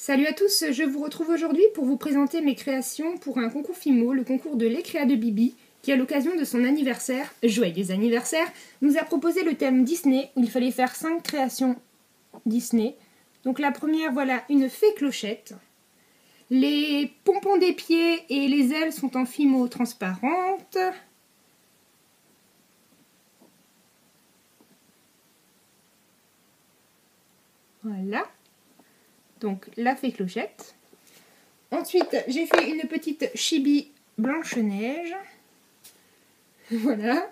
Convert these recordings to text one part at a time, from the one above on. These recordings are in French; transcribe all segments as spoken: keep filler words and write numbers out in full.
Salut à tous, je vous retrouve aujourd'hui pour vous présenter mes créations pour un concours Fimo, le concours de l'Écréa de Bibi, qui à l'occasion de son anniversaire, joyeux anniversaire, nous a proposé le thème Disney, où il fallait faire cinq créations Disney. Donc la première, voilà, une fée clochette. Les pompons des pieds et les ailes sont en Fimo transparente. Voilà. Donc la fée clochette. Ensuite, j'ai fait une petite chibi Blanche-Neige. Voilà.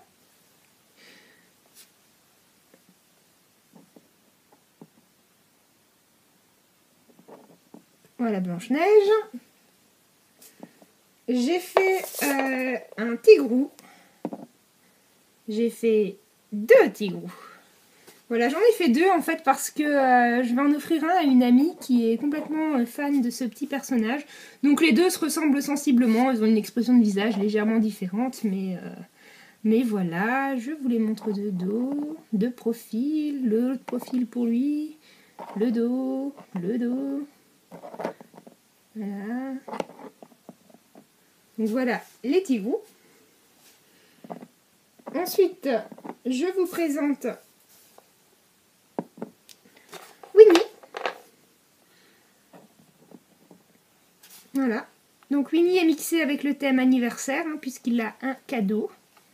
Voilà Blanche-Neige. J'ai fait euh, un tigrou. J'ai fait deux tigrous. Voilà, j'en ai fait deux en fait parce que euh, je vais en offrir un à une amie qui est complètement euh, fan de ce petit personnage. Donc les deux se ressemblent sensiblement, ils ont une expression de visage légèrement différente, mais, euh, mais voilà, je vous les montre de dos, de profil, le profil pour lui, le dos, le dos. Voilà. Donc voilà les tigrous. Ensuite, je vous présente Winnie. Voilà. Donc Winnie est mixé avec le thème anniversaire, hein, puisqu'il a un cadeau.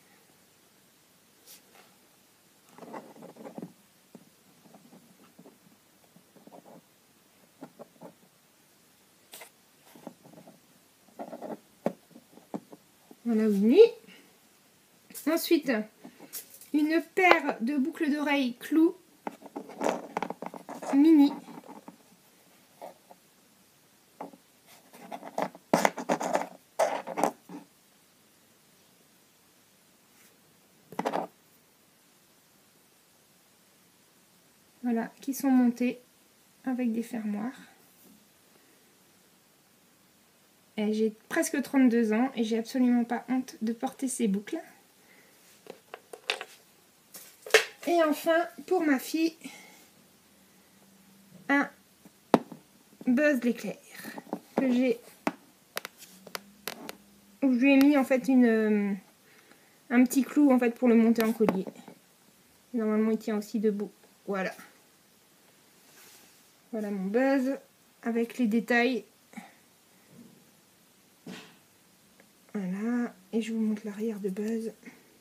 Voilà Winnie. Ensuite, une paire de boucles d'oreilles clous mini. Voilà, qui sont montées avec des fermoirs. J'ai presque trente-deux ans et j'ai absolument pas honte de porter ces boucles. Et enfin, pour ma fille, un Buzz l'éclair que j'ai, où je lui ai mis en fait une un petit clou en fait pour le monter en collier. Normalement, il tient aussi debout. Voilà. Voilà mon Buzz avec les détails. Voilà, et je vous montre l'arrière de Buzz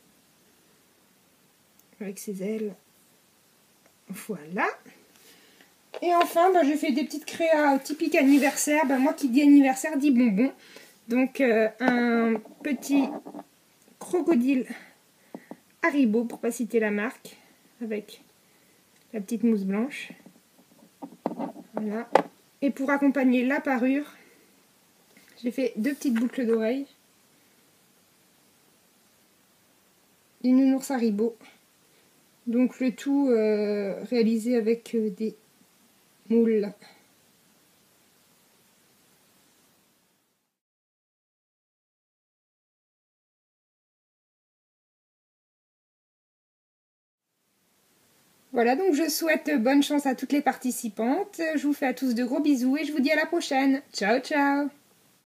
avec ses ailes. Voilà. Et enfin, bah, je fais des petites créas typiques anniversaire. Bah, moi qui dis anniversaire dit bonbon. Donc euh, un petit crocodile Haribo, pour pas citer la marque, avec la petite mousse blanche. Voilà. Et pour accompagner la parure, j'ai fait deux petites boucles d'oreilles. Une nounours Haribo. Donc le tout euh, réalisé avec euh, des moules. Voilà, donc je souhaite bonne chance à toutes les participantes. Je vous fais à tous de gros bisous et je vous dis à la prochaine. Ciao, ciao!